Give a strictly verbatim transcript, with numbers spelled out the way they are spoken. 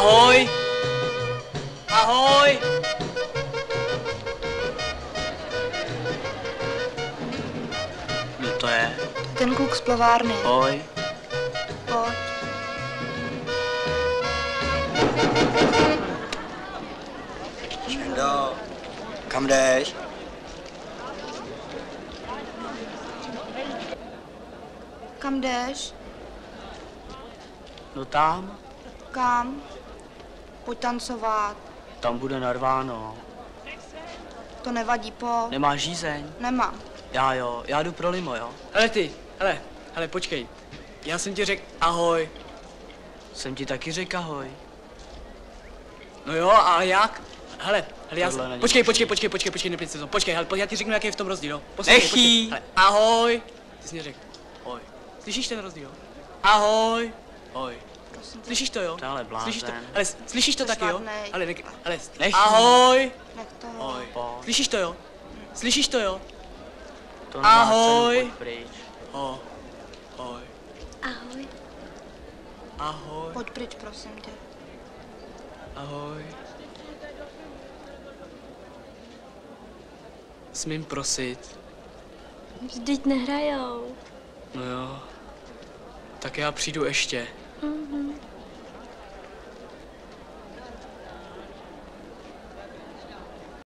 Ahoj! Ahoj! Kdo to je? Ten kluk z plovárny. Ahoj. Pojď. Šendo, kam jdeš? Kam jdeš? No tam, Kam? Pojď tancovat. tam bude narváno. To nevadí, po. Nemáš žízeň? Nemám. Já jo, já jdu pro limo, jo. Hele ty, hele, hele, počkej. Já jsem ti řekl ahoj. Jsem ti taky řekl ahoj. No jo, ale jak? Hele, hele, já Tohle jsem... není Počkej, možný. počkej, počkej, počkej, počkej, nepět se to. Počkej, hele, já ti řeknu, jaký je v tom rozdíl, jo. Poslouchej, Nechy. počkej. Hele, ahoj. Ty jsi mě řekl, ahoj. Slyšíš ten rozdíl? Ahoj. Ahoj. Prosím tě. Slyšíš to, jo? To je ale blázen. Slyšíš to? Ale slyšíš to Jsi taky, jo? vadnej. Ale, ne, ale, Nech. ahoj. Nech to. Ahoj. Pojď. Slyšíš to, jo? Slyšíš to, jo? To Ahoj. nemá cenu, pojď pryč. Oh. Ahoj. Ahoj. Ahoj. Pojď pryč, prosím tě. Ahoj. Smím prosit? Vždyť nehrajou. No jo. Tak já přijdu ještě. Mhm.